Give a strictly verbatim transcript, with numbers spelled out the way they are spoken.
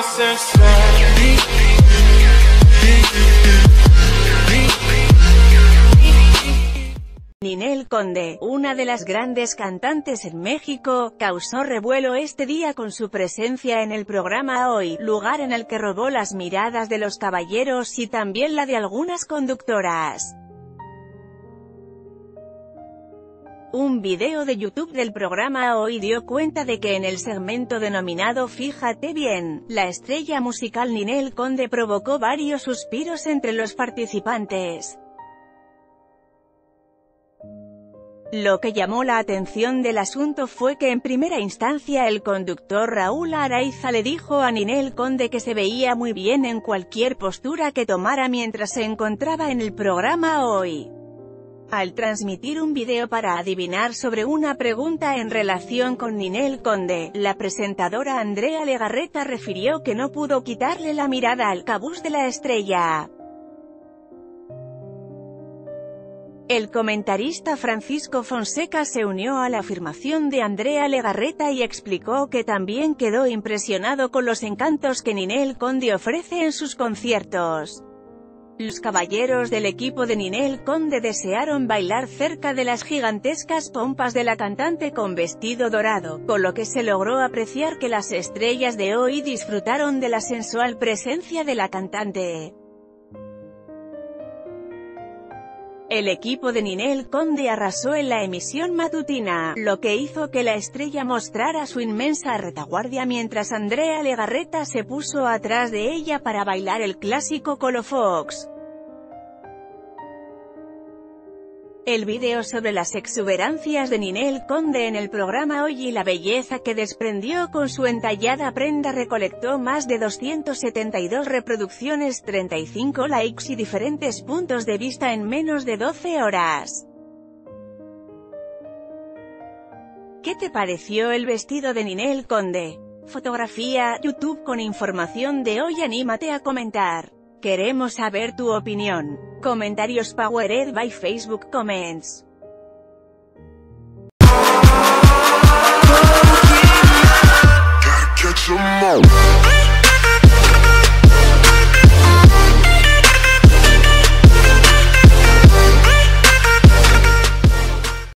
Ninel Conde, una de las grandes cantantes en México, causó revuelo este día con su presencia en el programa Hoy, lugar en el que robó las miradas de los caballeros y también la de algunas conductoras. Un video de YouTube del programa Hoy dio cuenta de que en el segmento denominado Fíjate bien, la estrella musical Ninel Conde provocó varios suspiros entre los participantes. Lo que llamó la atención del asunto fue que en primera instancia el conductor Raúl Araiza le dijo a Ninel Conde que se veía muy bien en cualquier postura que tomara mientras se encontraba en el programa Hoy. Al transmitir un video para adivinar sobre una pregunta en relación con Ninel Conde, la presentadora Andrea Legarreta refirió que no pudo quitarle la mirada al cabús de la estrella. El comentarista Francisco Fonseca se unió a la afirmación de Andrea Legarreta y explicó que también quedó impresionado con los encantos que Ninel Conde ofrece en sus conciertos. Los caballeros del equipo de Ninel Conde desearon bailar cerca de las gigantescas pompas de la cantante con vestido dorado, con lo que se logró apreciar que las estrellas de Hoy disfrutaron de la sensual presencia de la cantante. El equipo de Ninel Conde arrasó en la emisión matutina, lo que hizo que la estrella mostrara su inmensa retaguardia mientras Andrea Legarreta se puso atrás de ella para bailar el clásico Colofox. El video sobre las exuberancias de Ninel Conde en el programa Hoy y la belleza que desprendió con su entallada prenda recolectó más de doscientas setenta y dos reproducciones, treinta y cinco likes y diferentes puntos de vista en menos de doce horas. ¿Qué te pareció el vestido de Ninel Conde? Fotografía, YouTube con información de Hoy. Anímate a comentar. Queremos saber tu opinión. Comentarios powered by Facebook Comments. Gotta catch 'em all.